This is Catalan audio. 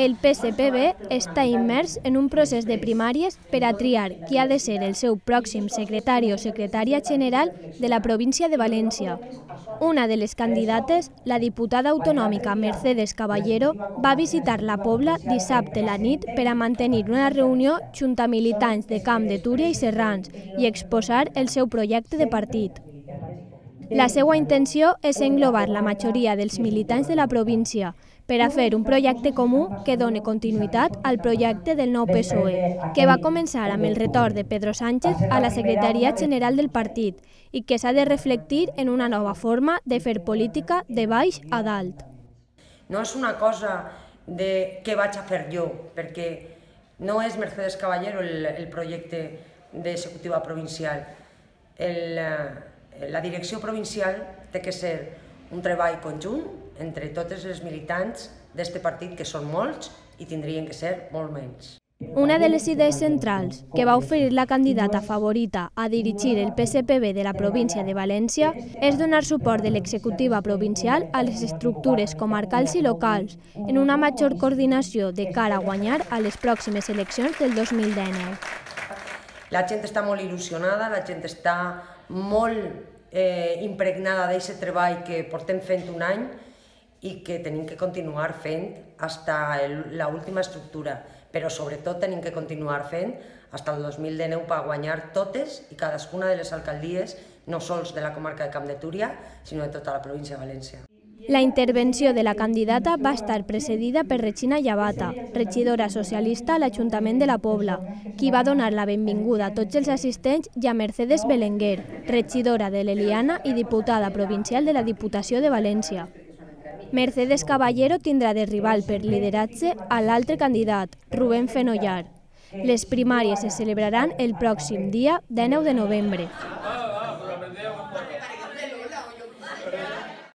El PSPB està immers en un procés de primàries per a triar qui ha de ser el seu pròxim secretari o secretària general de la província de València. Una de les candidates, la diputada autonòmica Mercedes Caballero, va visitar la Pobla dissabte a la nit per a mantenir una reunió junt a militants de Camp de Túria i Serrans i exposar el seu projecte de partit. La seva intenció és englobar la majoria dels militants de la província per a fer un projecte comú que doni continuïtat al projecte del nou PSOE, que va començar amb el retorn de Pedro Sánchez a la secretaria general del partit i que s'ha de reflectir en una nova forma de fer política de baix a dalt. No és una cosa de què vaig a fer jo, perquè no és Mercedes Caballero el projecte d'executiva provincial. La direcció provincial té que ser un treball conjunt entre totes les militants d'aquest partit, que són molts i tindrien que ser molt menys. Una de les idees centrals que va oferir la candidata favorita a dirigir el PSPB de la província de València és donar suport de l'executiva provincial a les estructures comarcals i locals en una major coordinació de cara a guanyar a les pròximes eleccions del 2019. La gent està molt il·lusionada, la gent està molt impregnada d'aquest treball que portem fent un any i que tenim que continuar fent fins a l'última estructura, però sobretot tenim que continuar fent fins al 2019 per guanyar totes i cadascuna de les alcaldies, no sols de la comarca de Camp de Túria, sinó de tota la província de València. La intervenció de la candidata va estar precedida per Regina Llavata, regidora socialista a l'Ajuntament de la Pobla, qui va donar la benvinguda a tots els assistents, i a Mercedes Belenguer, regidora de l'Eliana i diputada provincial de la Diputació de València. Mercedes Caballero tindrà de rival per lideratge a l'altre candidat, Rubén Fenollar. Les primàries se celebraran el pròxim dia 19 de novembre.